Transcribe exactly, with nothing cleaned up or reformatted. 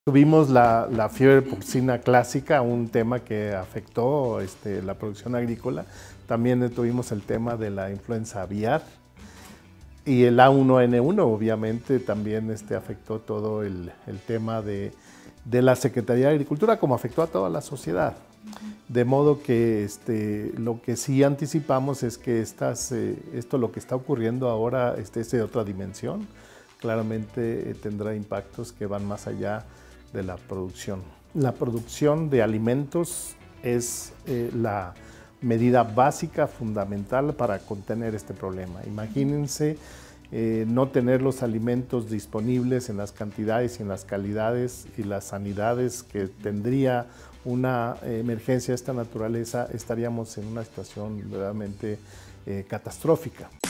Tuvimos la, la fiebre porcina clásica, un tema que afectó este, la producción agrícola. También tuvimos el tema de la influenza aviar y el A uno N uno, obviamente, también este, afectó todo el, el tema de, de la Secretaría de Agricultura, como afectó a toda la sociedad. De modo que este, lo que sí anticipamos es que estas, eh, esto lo que está ocurriendo ahora este, es de otra dimensión. Claramente eh, tendrá impactos que van más allá de la producción. La producción de alimentos es eh, la medida básica, fundamental para contener este problema. Imagínense eh, no tener los alimentos disponibles en las cantidades y en las calidades y las sanidades que tendría una emergencia de esta naturaleza, estaríamos en una situación realmente eh, catastrófica.